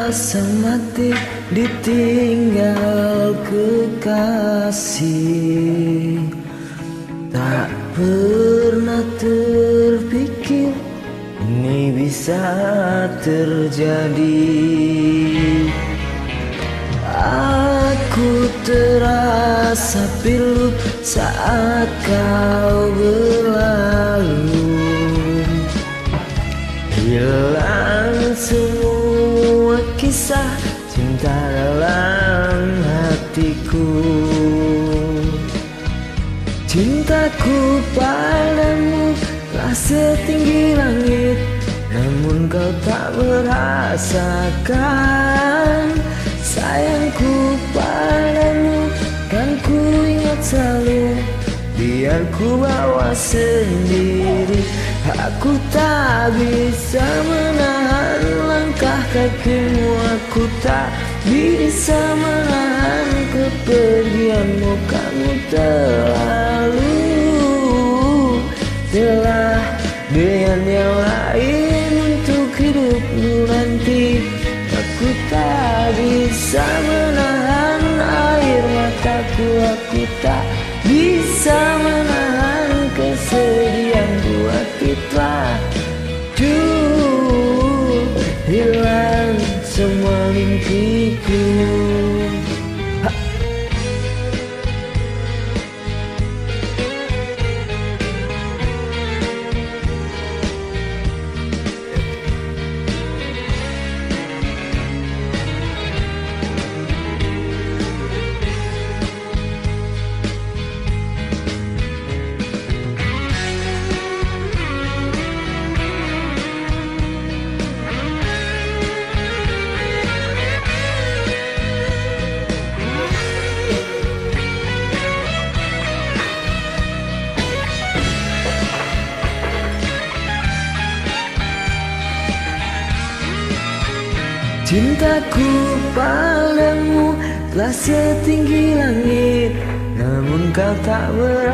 rasa mati ditinggal kekasih. Tak pernah terpikir ini bisa terjadi. Aku terasa pilu saat kau berlalu, hilang semua kisah cinta dalam hatiku. Cintaku padamu telah setinggi langit, namun kau tak merasakan. Sayangku padamu kan ku ingat selalu, biar ku bawa sendiri. Aku tak bisa menahan langkah kakimu, aku tak bisa menahan kepergianmu. Kamu telah dengan yang lain untuk hidupmu nanti. Aku tak bisa menahan air mataku, aku tak bisa menahan kesedihanku. Aku telah hilang semua mimpiku. Cintaku padamu telah setinggi langit, namun kau tak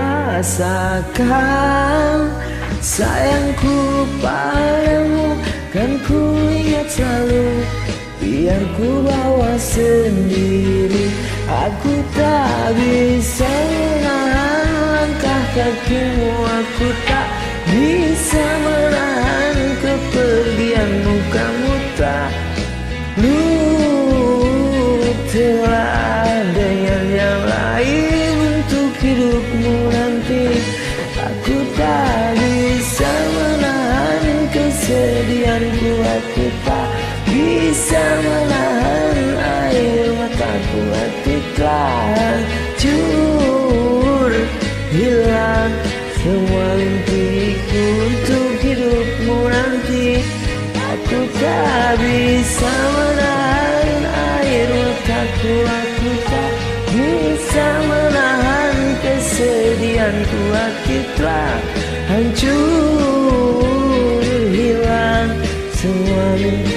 merasakan. Sayangku padamu kan ku ingat selalu, biar ku bawa sendiri. Aku tak bisa menahan langkah kakimu, aku tak bisa menahan kepergianmu. Kamu tak telah dengan yang lain untuk hidupmu nanti. Aku tak bisa menahan kesedihanku, aku tak bisa menahan air mataku. Aku telah hancur, hilang semua mimpiku untuk hidupmu nanti. Aku tak bisa menahan air mataku, aku tak bisa menahan kesedihanku. Aku telah hancur, hilang semua mimpi.